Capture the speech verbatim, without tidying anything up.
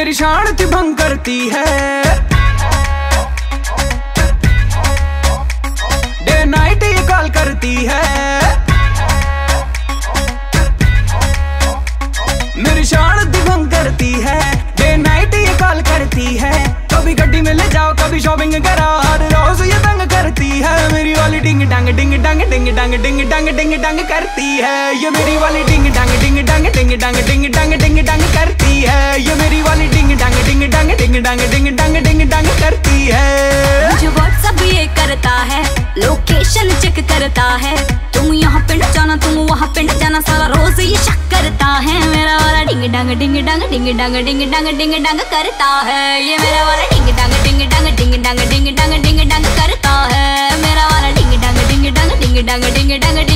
मेरी शांति भंग करती है। डे नाइट ये कॉल करती है, मेरी शांति भंग करती है। डे नाइट ये कॉल करती है, कभी गड्डी में ले जाओ कभी शॉपिंग करा, हर रोज ये तंग करती है। मेरी वाली डिंग डंग डिंग डंग डिंग डंग डिंग डंग डिंग डंग करती है। ये मेरी वाली डिंग डंग डिंग डंग डिंग डंग डिंग डंग डिंग डंग करती है। ये मेरी वाली डिंग डंग डिंग डंग डिंग डंग डिंग डंग डिंग डंग करती है। मुझे व्हाट्सएप ये करता है, लोकेशन चेक करता है, तुम यहाँ पे न जाना तुम वहाँ पे न जाना, सारा रोज ये शक करता है। मेरा वाला डिंग डंग डिंग डंग डिंग डंग डिंग डंग डिंग डंग करता है। ये मेरा वाला डिंग डंग डिंग डंग डिंग डंग डिंग डंग डिंग डंग करता है। मेरा वाला डिंग डंग डिंग डंग डिंग डंग डिंग डंग